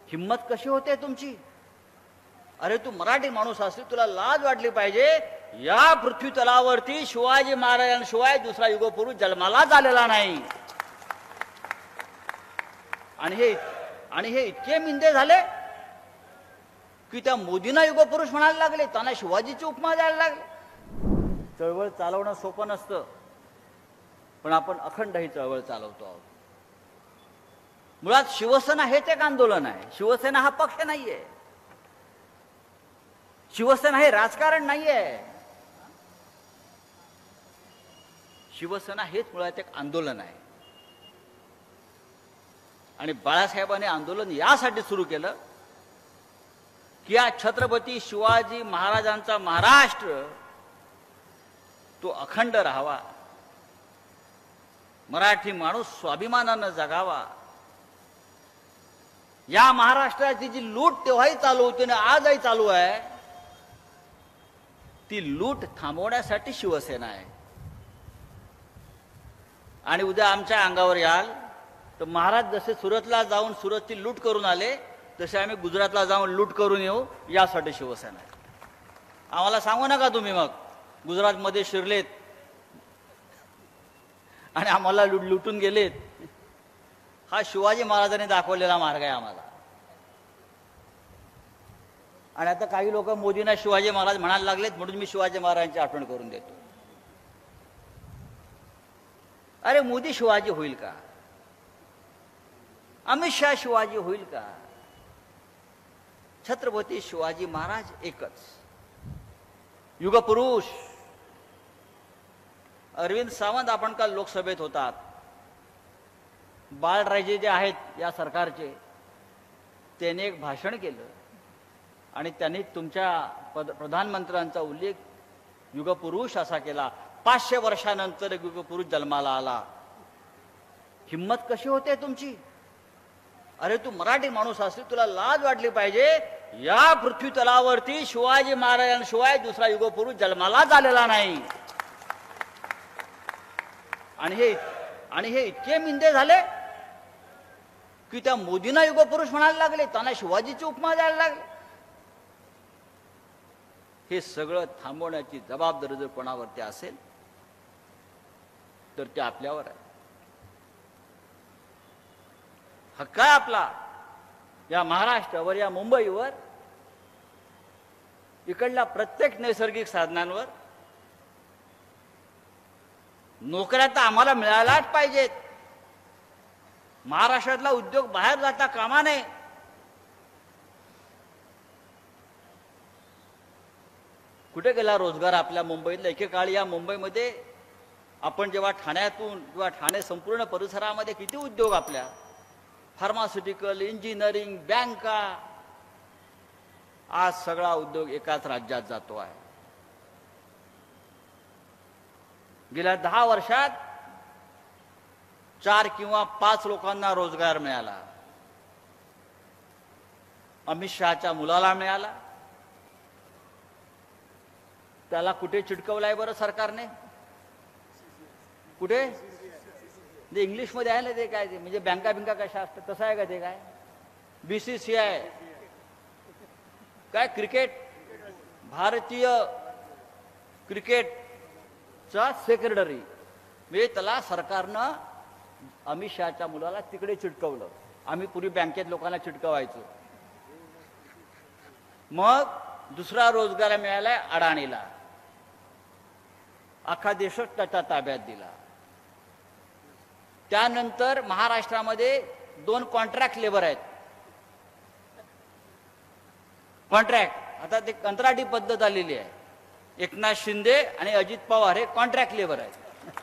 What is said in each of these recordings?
हिम्मत कशी होते तुमची? अरे तू मराठी माणूस असली तुला लाज वाटली पाहिजे. या पृथ्वी तलावरती शिवाजी महाराजांशिवाय दुसरा युगपुरुष जन्मालाच आलेला नाही. आणि हे इतके मिंदे झाले की त्या मोदींना युगपुरुष म्हणायला लागले, त्यांना शिवाजीची उपमा द्यायला लागले. चळवळ चालवणं सोपं नसतं, पण आपण अखंड ही चळवळ चालवतो आहोत. मुळात शिवसेना हेच एक आंदोलन आहे. शिवसेना हा पक्ष नाहीये. शिवसेना हे राजकारण नाहीये. शिवसेना हेच मुळात एक आंदोलन आहे. आणि बाळासाहेबांनी आंदोलन यासाठी सुरू केलं की या छत्रपती शिवाजी महाराजांचा महाराष्ट्र तो अखंड राहावा, मराठी माणूस स्वाभिमानानं जगावा. या महाराष्ट्राची जी लूट तेव्हाही चालू होती आणि आजही चालू आहे, ती लूट थांबवण्यासाठी शिवसेना आहे. आणि उद्या आमच्या अंगावर याल तर महाराज जसे सुरतला जाऊन सुरतची लूट करून आले तसे आम्ही गुजरातला जाऊन लूट करून येऊ, यासाठी शिवसेना आहे. आम्हाला सांगू नका तुम्ही मग गुजरातमध्ये शिरलेत आणि आम्हाला लुटून गेलेत. हा शिवाजी महाराजांनी दाखवलेला मार्ग आहे आम्हाला. आणि आता काही लोक मोदींना शिवाजी महाराज म्हणायला लागलेत म्हणून मी शिवाजी महाराजांची आठवण करून देतो. अरे मोदी शिवाजी होईल का? अमित शहा शिवाजी होईल का? छत्रपती शिवाजी महाराज एकच युगपुरुष. अरविंद सावंत आपण काल लोकसभेत होतात. बाळराजे जे आहेत या सरकारचे, त्यांनी एक भाषण केलं आणि त्यांनी तुमच्या प्रधानमंत्र्यांचा उल्लेख युगपुरुष असा केला. 500 वर्षानंतर एक युगपुरुष जन्माला आला. हिम्मत कशी होते तुमची? अरे तू मराठी माणूस असली तुला लाज वाटली पाहिजे. या पृथ्वी तलावरती शिवाजी महाराजांशिवाय दुसरा युगपुरुष जन्मालाच आलेला नाही. आणि हे इतके मिंदे झाले की त्या मोदींना युगपुरुष म्हणायला लागले, त्यांना शिवाजीची उपमा द्यायला लागले. हे सगळं थांबवण्याची जबाबदारी जर कोणावरती असेल तर ते आपल्यावर आहे. हक्क आहे आपला या महाराष्ट्रावर, या मुंबईवर, इकडल्या प्रत्येक नैसर्गिक साधनांवर. नोकऱ्या तर आम्हाला मिळायलाच पाहिजेत. महाराष्ट्रातला उद्योग बाहेर जाता कामा नये. कुठे गेला रोजगार आपल्या मुंबईतला? एकेकाळी या मुंबईमध्ये आपण जेव्हा ठाण्यातून किंवा ठाणे संपूर्ण परिसरामध्ये किती उद्योग, आपल्या फार्मास्युटिकल, इंजिनिअरिंग, बँका, आज सगळा उद्योग एकाच राज्यात जातो आहे. गेल्या 10 वर्षात 4 किंवा 5 लोकांना रोजगार मिळाला. अमित शहाच्या मुलाला मिळाला. त्याला कुठे चिटकवलाय बरं सरकारने? कुठे? ते इंग्लिशमध्ये आहे ना, ते काय ते म्हणजे बँका कशा असतात तसं आहे का ते? काय BCCI काय क्रिकेट, भारतीय क्रिकेटचा सेक्रेटरी, म्हणजे त्याला सरकारनं अमित शहाच्या मुलाला तिकडे चिटकवलं. आम्ही पूर्वी बँकेत लोकांना चिटकवायचो. मग दुसरा रोजगार मिळालाय अडाणीला. अख्खा देशच त्याच्या ताब्यात दिला. त्यानंतर महाराष्ट्रामध्ये 2 कॉन्ट्रॅक्ट लेबर आहेत. कॉन्ट्रॅक्ट आता ते कंत्राटी पद्धत आलेली आहे. एकनाथ शिंदे आणि अजित पवार हे कॉन्ट्रॅक्ट लेबर आहेत.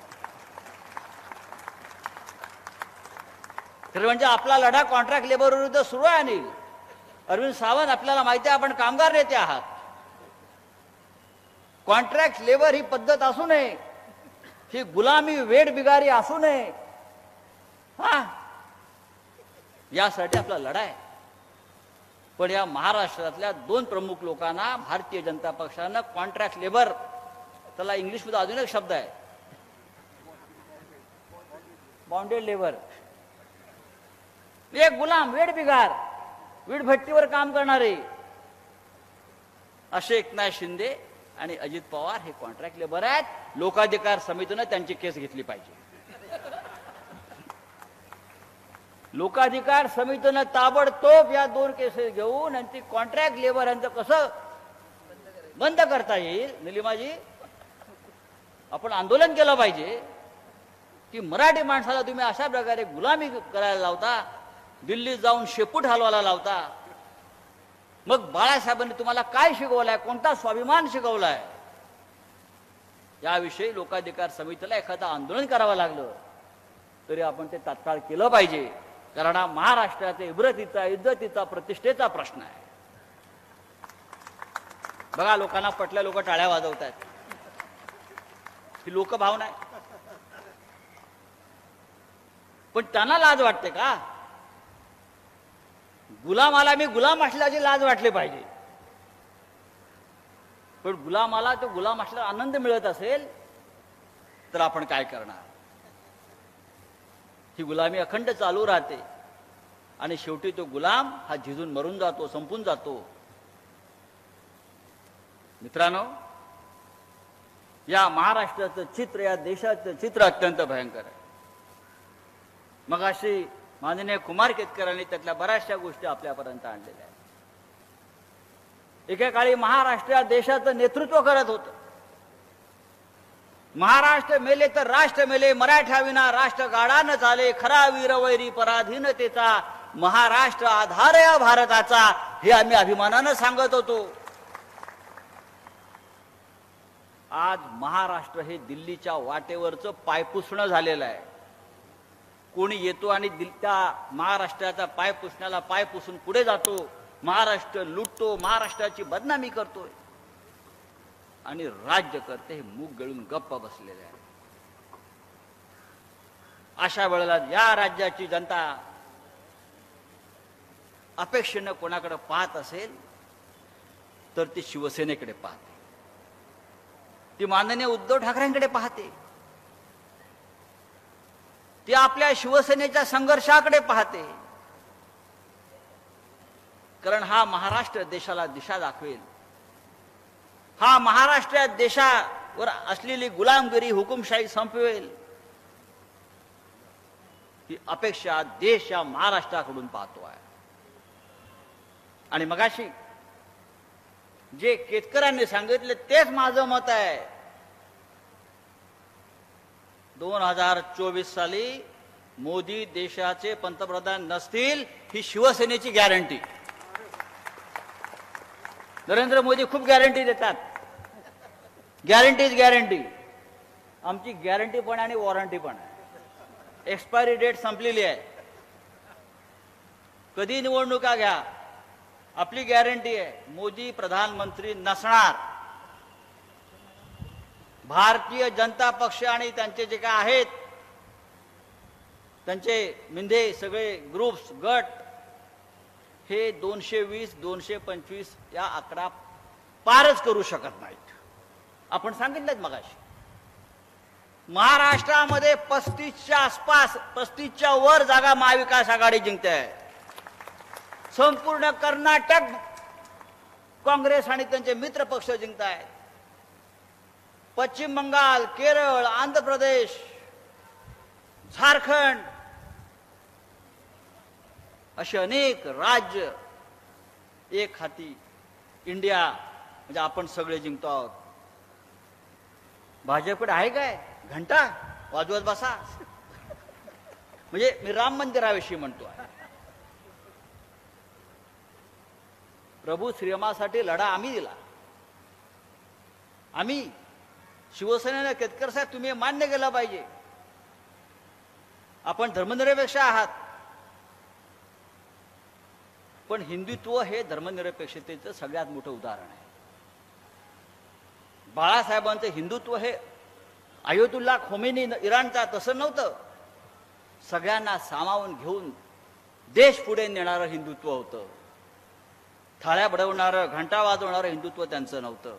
खरं म्हणजे आपला लढा कॉन्ट्रॅक्ट लेबर विरुद्ध सुरू आहे. अनिल अरविंद सावंत, आपल्याला माहिती आहे आपण कामगार नेते आहात. कॉन्ट्रॅक्ट लेबर ही पद्धत असू नये, ही गुलामी, वेठबिगारी असू नये. यासाठी आपला लढा आहे. पण या महाराष्ट्रातल्या 2 प्रमुख लोकांना भारतीय जनता पक्षानं कॉन्ट्रॅक्ट लेबर, त्याला इंग्लिशमध्ये अजून एक शब्द आहे, बॉन्डेड लेबर, एक गुलाम, वेठबिगार, वीटभट्टीवर काम करणारे असे एकनाथ शिंदे आणि अजित पवार हे कॉन्ट्रॅक्ट लेबर आहेत. लोकाधिकार समितीनं त्यांची केस घेतली पाहिजे. लोकाधिकार समितीनं ताबडतोब या 2 केसेस घेऊन आणि ती कॉन्ट्रॅक्ट लेबर यांचं कसं बंद करता येईल. निलिमाजी, आपण आंदोलन केलं पाहिजे की मराठी माणसाला तुम्ही अशा प्रकारे गुलामी करायला लावता, दिल्लीत जाऊन शेपूट हलवायला लावता. मग बाळासाहेबांनी तुम्हाला काय शिकवलंय, कोणता स्वाभिमान शिकवलाय. याविषयी लोकाधिकार समितीला एखादं आंदोलन करावं लागलं तरी आपण ते तात्काळ केलं पाहिजे. कारण हा महाराष्ट्राच्या इब्रतीचा, इज्जतीचा, प्रतिष्ठेचा प्रश्न आहे. बघा, लोकांना पटल्या, लोक टाळ्या वाजवत आहेत. ही लोकभावना आहे. पण त्यांना लाज वाटते का? गुलामाला मी गुलाम असल्याची लाज वाटली पाहिजे. पण गुलामाला तो गुलाम असल्याचा आनंद मिळत असेल तर आपण काय करणार. ही गुलामी अखंड चालू राहते आणि शेवटी तो गुलाम हा झिजून मरून जातो, संपून जातो. मित्रांनो, या महाराष्ट्राचं चित्र, या देशाचं चित्र अत्यंत भयंकर आहे. मग अशी माननीय कुमार केतकरांनी त्यातल्या बऱ्याचशा गोष्टी आपल्यापर्यंत आणलेल्या आहेत. एकेकाळी महाराष्ट्र या देशाचं नेतृत्व करत होतं. महाराष्ट्र मेले तर राष्ट्र मेले, मराठ्याविना राष्ट्र गाडा न चाले, खरा वीरवैरी पराधीनतेचा, महाराष्ट्र आधार या भारताचा, हे आम्ही अभिमानानं सांगत होतो. आज महाराष्ट्र हे दिल्लीच्या वाटेवरचं पायपुसणं झालेलं आहे. कोणी येतो आणि त्या महाराष्ट्राचा पाय पुसण्याला पाय पुसून पुढे जातो. महाराष्ट्र लुटतो, महाराष्ट्राची बदनामी करतोय आणि राज्यकर्ते हे मूग गळून गप्प बसलेले आहेत. अशा वेळेला या राज्याची जनता अपेक्षेनं कोणाकडे पाहत असेल तर ती शिवसेनेकडे पाहते, ती माननीय उद्धव ठाकरेंकडे पाहते, ती आपल्या शिवसेनेच्या संघर्षाकडे पाहते. कारण हा महाराष्ट्र देशाला दिशा दाखवेल. हा महाराष्ट्र देशावर असलेली गुलामगिरी, हुकुमशाही संपवेल. ही अपेक्षा देश या महाराष्ट्राकडून पाहतो आहे. आणि मगाशी जे केतकरांनी सांगितले तेच माझं मत आहे. 2024 साली मोदी देशाचे पंतप्रधान नसतील ही शिवसेनेची गॅरंटी. नरेंद्र मोदी खूप गॅरंटी देतात. गॅरंटी आमची गॅरंटी पण आणि वॉरंटी पण आहे. एक्सपायरी डेट संपलेली आहे. कधी निवडणुका घ्या, आपली गॅरंटी आहे, मोदी प्रधानमंत्री नसणार. भारतीय जनता पक्ष आणि त्यांचे जे काय आहेत त्यांचे मिंधे सगळे ग्रुप्स, गट हे 220, 225 या आकडा पारच करू शकत नाहीत. आपण सांगितलं मगाशी महाराष्ट्रामध्ये 35च्या आसपास, 35च्या वर जागा महाविकास आघाडी जिंकते आहे. संपूर्ण कर्नाटक काँग्रेस आणि त्यांचे मित्र पक्ष जिंकत आहेत. पश्चिम बंगाल, केरळ, आंध्र प्रदेश, झारखंड असे अनेक राज्य एक हाती इंडिया म्हणजे आपण सगळे जिंकतो आहोत. भाजपकडे आहे काय घंटा वाजवत बसा. म्हणजे मी राम मंदिराविषयी म्हणतो आहे. प्रभू श्रीरामासाठी लढा आम्ही दिला. आम्ही शिवसेनेला केतकर साहेब तुम्ही मान्य केलं पाहिजे. आपण धर्मनिरपेक्ष आहात, पण हिंदुत्व हे धर्मनिरपेक्षतेचं सगळ्यात मोठं उदाहरण आहे. बाळासाहेबांचं हिंदुत्व हे अयतुल्ला खोमेनी इराणचा तसं नव्हतं. सगळ्यांना सामावून घेऊन देश पुढे नेणारं हिंदुत्व होतं. थाळ्या बडवणारं, घंटा वाजवणारं हिंदुत्व त्यांचं नव्हतं.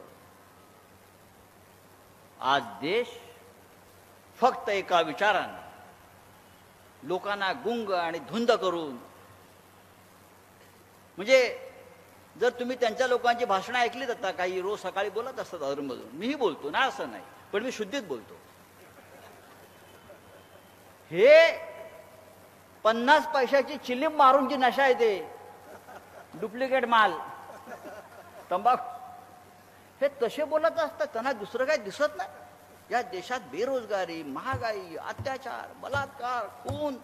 आज देश फक्त एका विचारानं लोकांना गुंग आणि धुंद करून म्हणजे जर तुम्ही त्यांच्या लोकांची भाषणं ऐकलीत आता, काही रोज सकाळी बोलत असतात अधूनमधून, मीही बोलतो ना असं नाही, पण मी शुद्धीत बोलतो. हे 50 पैशाची चिलीम मारून जी नशा येते, डुप्लिकेट माल, तंबाखू, हे तसे बोलत असतात. त्यांना दुसरं काही दिसत नाही. या देशात बेरोजगारी, महागाई, अत्याचार, बलात्कार, खून.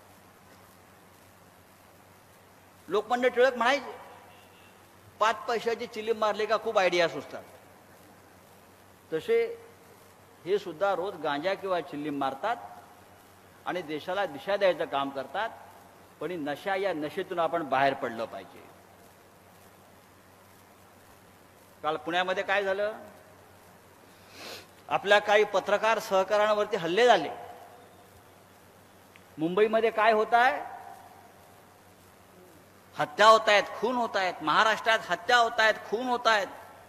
लोकमान्य टिळक म्हणायचे, 5 पैशाची चिलीम मारली का खूप आयडिया सुचतात. तसे हे सुद्धा रोज गांजा किंवा चिलीम मारतात आणि देशाला दिशा द्यायचं काम करतात. पण नशा, या नशेतून आपण बाहेर पडलं पाहिजे. काल पुण्यामध्ये काय झालं, आपल्या काही पत्रकार सहकाऱ्यांवरती हल्ले झाले. मुंबईमध्ये काय होत आहे, हत्या होत आहेत, खून होत आहेत. महाराष्ट्रात हत्या होत आहेत, खून होत आहेत.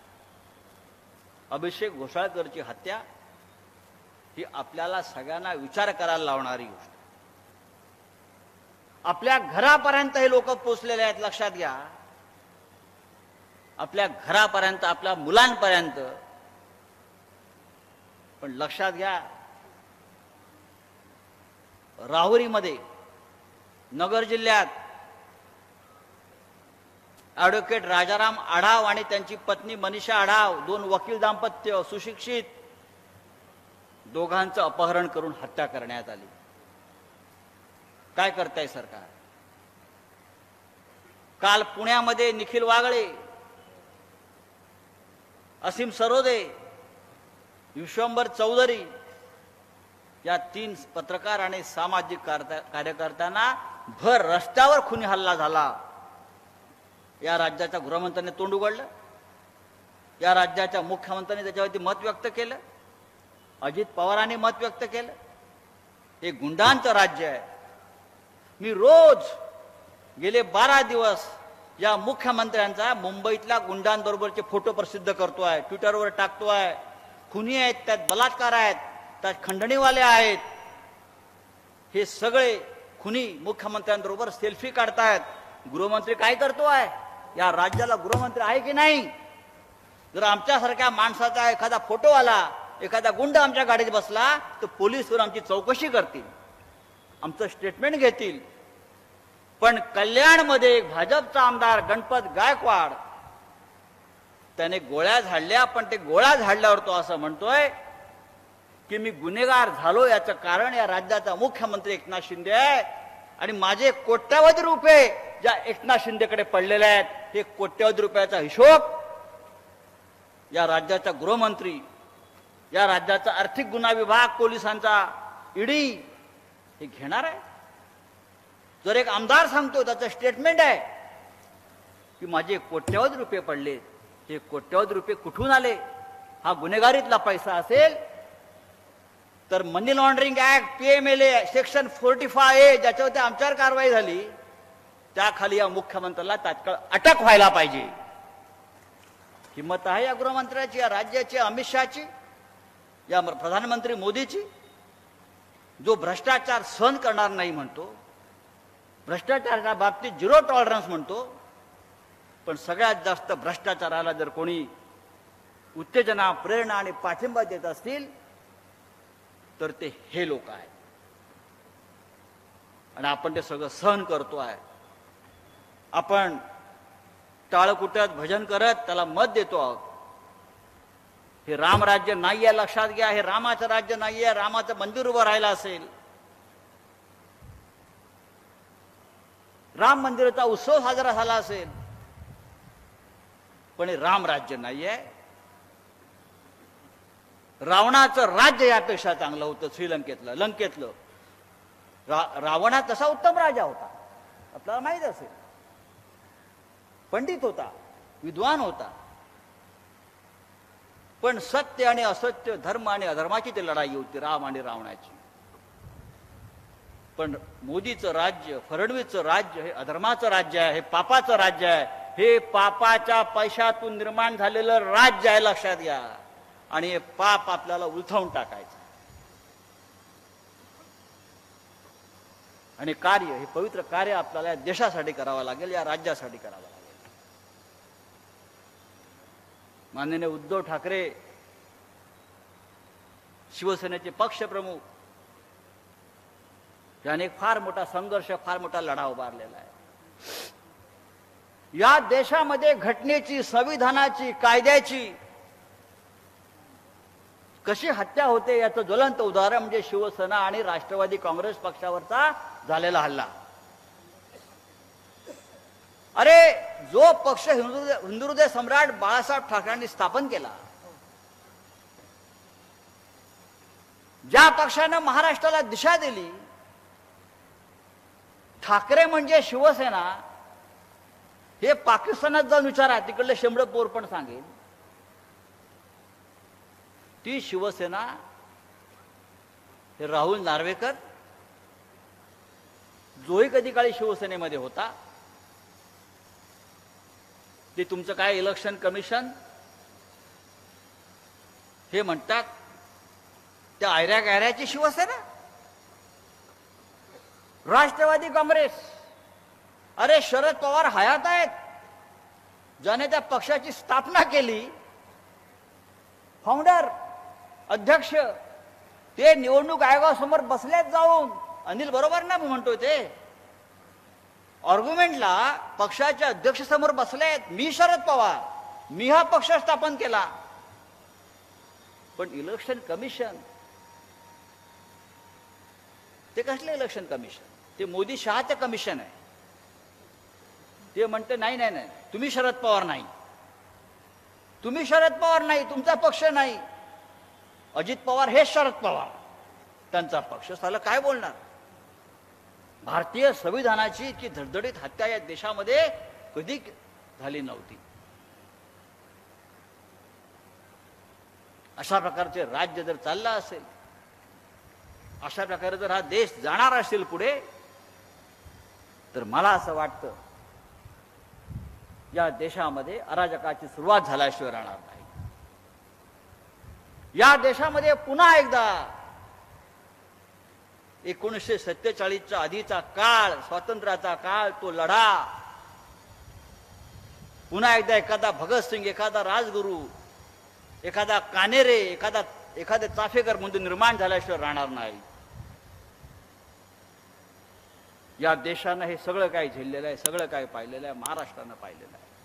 अभिषेक घोसाळकरची हत्या ही आपल्याला सगळ्यांना विचार करायला लावणारी गोष्ट. आपल्या घरापर्यंत हे लोक पोचलेले आहेत, लक्षात घ्या. आपल्या घरापर्यंत, आपल्या मुलांपर्यंत. पण लक्षात घ्या, राहुरीमध्ये, नगर जिल्ह्यात ॲडव्होकेट राजाराम आढाव आणि त्यांची पत्नी मनीषा आढाव, 2 वकील दाम्पत्य, सुशिक्षित, दोघांचं अपहरण करून हत्या करण्यात आली. काय करताय सरकार? काल पुण्यामध्ये निखिल वागळे, असीम सरोदे, विश्वंभर चौधरी या 3 पत्रकार आणि सामाजिक कार्यकर्त्यांना भर रस्त्यावर खुनी हल्ला झाला. या राज्याच्या गृहमंत्र्यांनी तोंड उघडलं, या राज्याच्या मुख्यमंत्र्यांनी त्याच्यावरती मत व्यक्त केलं, अजित पवारांनी मत व्यक्त केलं. हे गुंडांचं राज्य आहे. मी रोज गेले 12 दिवस या मुख्यमंत्र्यांचा मुंबईतल्या गुंडांबरोबरचे फोटो प्रसिद्ध करतोय, ट्विटरवर टाकतोय. खुनी आहेत, त्यात बलात्कार आहेत, त्यात खंडणीवाले आहेत. हे सगळे खुनी मुख्यमंत्र्यांबरोबर सेल्फी काढतायत. गृहमंत्री काय करतोय? या राज्याला गृहमंत्री आहे की नाही? जर आमच्यासारख्या माणसाचा एखादा फोटो आला, एखादा गुंड आमच्या गाडीत बसला, तर पोलीस आमची चौकशी करतील, आमचं स्टेटमेंट घेतील. पण कल्याणमध्ये एक भाजपचा आमदार गणपत गायकवाड, त्याने गोळ्या झाडल्या. पण ते गोळ्या झाडल्यावर तो असं म्हणतोय की मी गुन्हेगार झालो, याचं कारण या राज्याचा मुख्यमंत्री एकनाथ शिंदे आहे. आणि माझे कोट्यावधी रुपये ज्या एकनाथ शिंदेकडे पडलेले आहेत, हे कोट्यावधी रुपयाचा हिशोब या राज्याचा गृहमंत्री, या राज्याचा आर्थिक गुन्हा विभाग, पोलिसांचा ईडी हे घेणार आहे. जर एक आमदार सांगतो, त्याचं स्टेटमेंट आहे की माझे कोट्यावधी रुपये पडले, हे कोट्यावधी रुपये कुठून आले? हा गुन्हेगारीतला पैसा असेल तर money laundering act, PMLA section 45A, ज्याच्यावरती आमच्यावर कारवाई झाली, त्याखाली या मुख्यमंत्र्याला तात्काळ अटक व्हायला पाहिजे. हिंमत आहे या गृहमंत्र्याची, या राज्याची, अमित शहाची, या प्रधानमंत्री मोदीची, जो भ्रष्टाचार सहन करणार नाही म्हणतो, भ्रष्टाचाराच्या बाबतीत 0 टॉलरन्स म्हणतो. पण सगळ्यात जास्त भ्रष्टाचाराला जर कोणी उत्तेजना, प्रेरणा आणि पाठिंबा देत असतील तर ते हे लोक आहेत. आणि आपण ते सगळं सहन करतो आहे. आपण टाळकुटत, भजन करत त्याला मत देतो आहोत. हे रामराज्य नाही आहे, लक्षात घ्या. हे रामाचं राज्य नाही आहे. रामाचं मंदिर उभं राहिलं असेल, राम मंदिराचा उत्सव साजरा झाला असेल, पण हे राम राज्य नाही आहे. रावणाचं राज्य यापेक्षा चांगलं होतं श्रीलंकेतलं, लंकेतलं. रावण हा तसा उत्तम राजा होता, आपल्याला माहित असेल. पंडित होता, विद्वान होता. पण सत्य आणि असत्य, धर्म आणि अधर्माची ती लढाई होती, राम आणि रावणाची. पण मोदीचं राज्य, फडणवीसचं राज्य हे अधर्माचं राज्य आहे, हे पापाचं राज्य आहे. हे पापाच्या पैशातून निर्माण झालेलं राज्य आहे, लक्षात घ्या. आणि हे पाप आपल्याला उलथवून टाकायचं. आणि कार्य, हे पवित्र कार्य आपल्याला या देशासाठी करावं लागेल, या राज्यासाठी करावं लागेल. माननीय उद्धव ठाकरे शिवसेनेचे पक्षप्रमुख याने एक फार मोठा संघर्ष, फार मोठा लढा उभारलेला आहे. या देशामध्ये घटनेची, संविधानाची, कायद्याची कशी हत्या होते याचं ज्वलंत उदाहरण म्हणजे शिवसेना आणि राष्ट्रवादी काँग्रेस पक्षावरचा झालेला हल्ला. अरे, जो पक्ष हिंदुहृदय सम्राट बाळासाहेब ठाकरेंनी स्थापन केला, ज्या पक्षानं महाराष्ट्राला दिशा दिली, ठाकरे म्हणजे शिवसेना, हे पाकिस्तानात जाऊन विचारा, तिकडले शेंबड पोर पण सांगेल. ती शिवसेना, हे राहुल नार्वेकर, जोही कधी काळी शिवसेनेमध्ये होता, ते तुमचं काय इलेक्शन कमिशन हे म्हणतात, त्या आयऱ्या गायऱ्याची शिवसेना, राष्ट्रवादी काँग्रेस. अरे, शरद पवार हयात आहेत, ज्याने त्या पक्षाची स्थापना केली, फाउंडर, अध्यक्ष, ते निवडणूक आयोगासमोर बसलेत जाऊन. अनिल बरोबर ना मी म्हणतोय ते, आर्ग्युमेंटला पक्षाच्या अध्यक्षसमोर बसलेत. मी शरद पवार, मी हा पक्ष स्थापन केला. पण इलेक्शन कमिशन, ते कसलं इलेक्शन कमिशन? ते मोदी शहाचं कमिशन आहे. ते म्हणते नाही नाही नाही, तुम्ही शरद पवार नाही, तुम्ही शरद पवार नाही, तुमचा पक्ष नाही, अजित पवार हे शरद पवार, त्यांचा पक्ष. साला काय बोलणार? भारतीय संविधानाची इतकी धडधडीत हत्या या देशामध्ये कधी झाली नव्हती. अशा प्रकारचे राज्य जर चाललं असेल, अशा प्रकारे जर हा देश जाणार असेल पुढे, तर मला असं वाटतं या देशामध्ये अराजकाची सुरुवात झाल्याशिवाय राहणार नाही. या देशामध्ये पुन्हा एकदा 1947च्या आधीचा काळ, स्वातंत्र्याचा काळ, तो लढा पुन्हा एकदा एखादा भगतसिंग, एखादा राजगुरू, एखादा कानेरे, एखादे चाफेकर म्हणून निर्माण झाल्याशिवाय राहणार नाही. या देशानं हे सगळं काही झेललेलं आहे, सगळं काही पाहिलेलं आहे, महाराष्ट्रानं पाहिलेलं आहे.